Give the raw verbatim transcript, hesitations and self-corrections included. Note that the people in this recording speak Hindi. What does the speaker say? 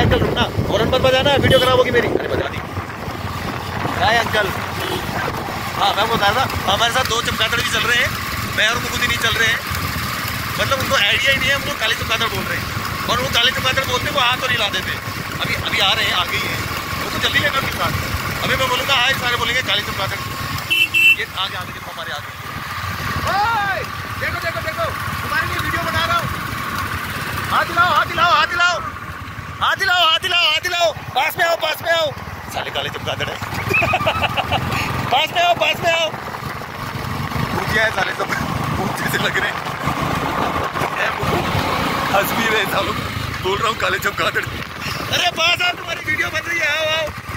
अंकल रुकना, हॉर्न मत बजाना, वीडियो खराब होगी मेरी। अरे बजा दी। क्या है अंकल? हाँ मैं बता रहा था, हमारे साथ दो चमगादड़ भी चल रहे हैं, मैं और मुकुंद नहीं चल रहे हैं। मतलब उनको आइडिया ही नहीं है, हम लोग काले चमगादड़ बोल रहे हैं और वो काले चमगादड़ बोलते हैं, वो हाथ और हिला देते हैं। अभी अभी आ रहे हैं, आगे ही है, वो तो जल्दी लेना उनके साथ। अभी मैं बोलूँगा हाय, सारे बोलेंगे काले चमगादड़। ये आगे आगे देखो, हमारे आगे देखो देखो देखो, तुम्हारे लिए वीडियो बना रहा हूँ। हाथ हिलाओ, हाथ हिलाओ, हाथ हिलाओ, हाथ हिलाओ, हाथ हिलाओ, हाथ हिलाओ, पास में आओ, पास में आओ। साले काले चमगादड़ है। पास में आओ, पास में आओ। भूतिया है साले सब, भूत जैसे लग रहे हैं, हंस भी रहे सालों। बोल रहा हूँ काले चमगादड़। अरे पास आओ, तुम्हारी वीडियो बन रही है, आओ आओ।